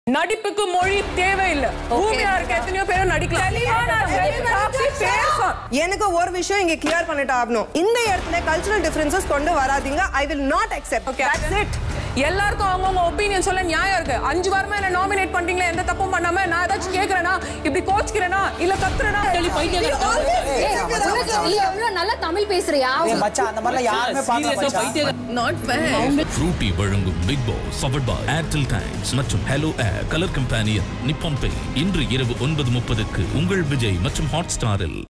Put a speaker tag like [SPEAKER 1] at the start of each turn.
[SPEAKER 1] நடிப்புக்கு மொழி தேவையில்லை. பூமியா இருக்க எத்தனையோ பேரும் நடிக்கலாம்.
[SPEAKER 2] எனக்கு ஒரு விஷயம் இங்க கிளியர் பண்ணிட்டு ஆகணும். இந்த இடத்துல கல்ச்சரல் டிஃபரன்சஸ் கொண்டு வராதீங்க. I will not accept.
[SPEAKER 1] Okay, that's it. எல்லாருக்கும் அவங்கவுங்க ஒப்பீனியன் சொல்ல நியாயம் இருக்கு. 5 வாரமா என்ன நாமினேட் பண்றீங்களா? எந்த தப்பும் பண்ணாம நான் ஏதாச்சும் கேக்குறேனா, இப்படி கோச்சிக்கிறேனா, இல்ல கத்துறேனா?
[SPEAKER 3] எவ்வளவு நல்லா தமிழ் பேசுறியா?
[SPEAKER 4] மச்சான் அந்த மாதிரி யாருமே பார்க்க மச்சான்.
[SPEAKER 1] Not fair.
[SPEAKER 5] Fruity வழங்கும் Big Boss powered by Airtel Thanks மற்றும் Hello Air கலர் கம்பெனியன் நிப்பான் பே இன்று இரவு 9:30க்கு உங்கள் விஜய் மற்றும் ஹாட்ஸ்டாரில்.